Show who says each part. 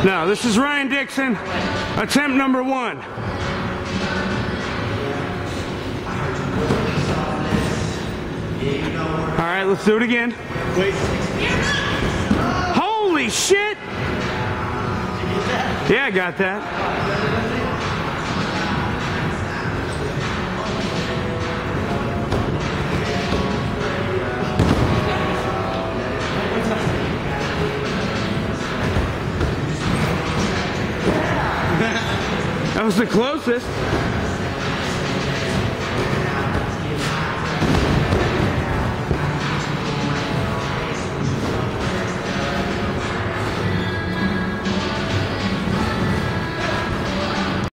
Speaker 1: Now, this is Ryan Dixon, attempt number 1. All right, let's do it again.
Speaker 2: Wait.
Speaker 1: Holy shit! Yeah, I got that. That was the closest.